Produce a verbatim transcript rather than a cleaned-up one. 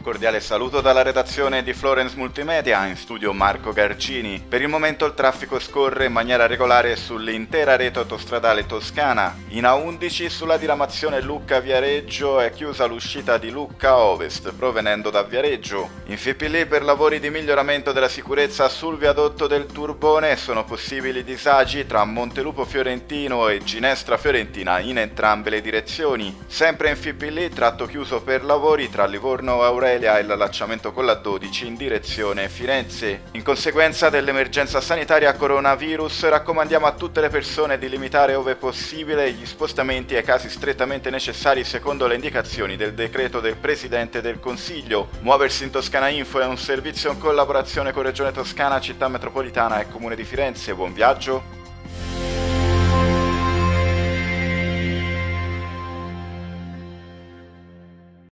cordiale saluto dalla redazione di Florence Multimedia, in studio Marco Garcini. Per il momento il traffico scorre in maniera regolare sull'intera rete autostradale toscana. In A undici sulla diramazione Lucca-Viareggio è chiusa l'uscita di Lucca Ovest provenendo da Viareggio. In F P L per lavori di miglioramento della sicurezza sul viadotto del Turbone sono possibili disagi tra Montelupo Fiorentino e Ginestra Fiorentina in entrambe le direzioni. Sempre in F P L tratto chiuso per lavori tra Livorno Aurelia e l'allacciamento con la dodici in direzione Firenze. In conseguenza dell'emergenza sanitaria coronavirus raccomandiamo a tutte le persone di limitare ove possibile gli spostamenti ai casi strettamente necessari secondo le indicazioni del decreto del Presidente del Consiglio. Muoversi in Toscana Info è un servizio in collaborazione con Regione Toscana, Città Metropolitana e Comune di Firenze. Buon viaggio!